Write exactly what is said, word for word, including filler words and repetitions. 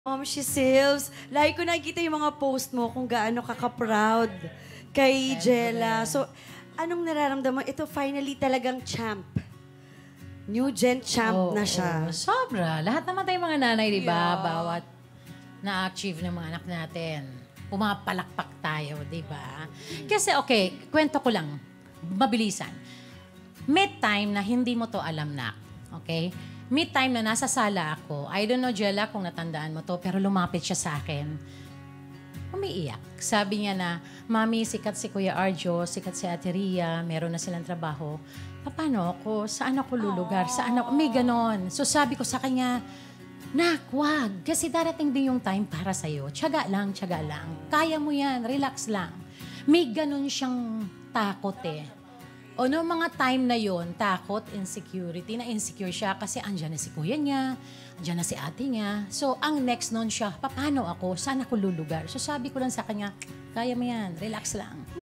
Um, she Silves, lagi ko nakikita yung mga post mo kung gaano ka ka-proud kay Jella. So, anong nararamdaman? Ito finally talagang champ. New gen champ Oo, na siya. oo. Sobra. Lahat naman tayong mga nanay, di ba? Yeah. Bawat na-achieve ng mga anak natin. Pumapalakpak tayo, di ba? Kasi, okay, kwento ko lang. Mabilisan. May time na hindi mo to alam na. Okay? May time na nasa sala ako. I don't know, Jella, kung natandaan mo to, pero lumapit siya sa akin. Umiiyak. Sabi niya na, Mami, sikat si Kuya Arjo, sikat si Ate Ria, meron na silang trabaho. Paano ako? Saan ako lulugar? Saan ako? May ganon. So sabi ko sa kanya, Nak, wag. Kasi darating din yung time para sa'yo. Tiyaga lang, tiyaga lang. Kaya mo yan. Relax lang. May ganon siyang takot eh. O noong mga time na yon, takot, insecurity, na insecure siya kasi andyan na si kuya niya, andyan na si ate niya. So, ang next noon siya, paano ako? Saan ako lulugar? So, sabi ko lang sa kanya, kaya mo yan, relax lang.